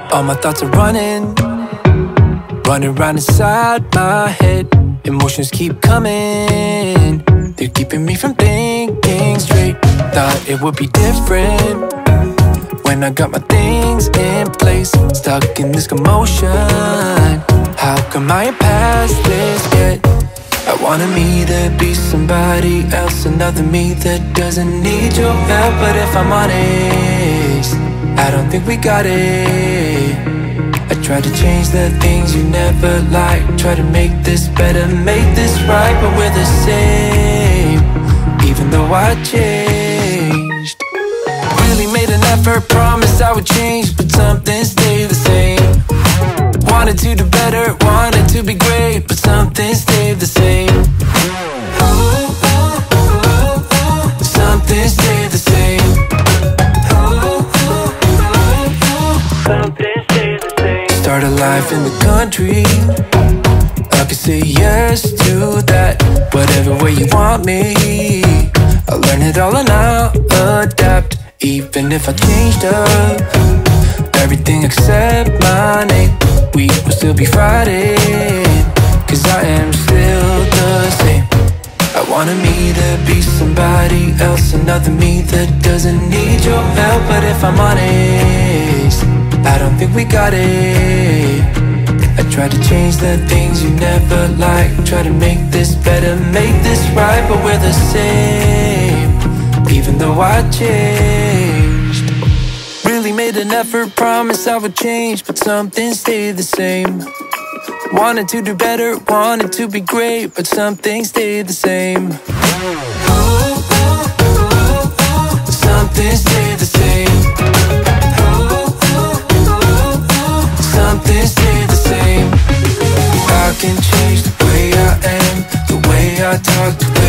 All my thoughts are running round inside my head. Emotions keep coming, they're keeping me from thinking straight. Thought it would be different when I got my things in place. Stuck in this commotion, how come I ain't past this yet? I wanted me to be somebody else, another me that doesn't need your help. But if I'm honest, I don't think we got it. I tried to change the things you never liked, try to make this better, make this right, but we're the same, even though I changed. Really made an effort, promised I would change, but something stayed the same. Wanted to do better, wanted to be great, but something stayed the same. Something stayed the same. Something stayed the same. Start a life in the country, I could say yes to that. Whatever way you want me, I'll learn it all and I'll adapt. Even if I changed up everything except my name, we will still be fighting, cause I am still the same. I wanted me to be somebody else, another me that doesn't need your help. But if I'm honest, I don't think we got it. I tried to change the things you never liked, try to make this better, make this right, but we're the same, even though I changed. Really made an effort, promised I would change, but something stayed the same. Wanted to do better, wanted to be great, but something stayed the same. Something stayed the same. Something stayed the same. I can change the way I am, the way I talk,